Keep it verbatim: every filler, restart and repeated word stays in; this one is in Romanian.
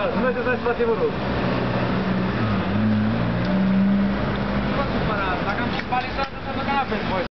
nu mai să spate, vă rog. Nu vă supărați, dacă am și balizat, înseamnă că n-aveți voi.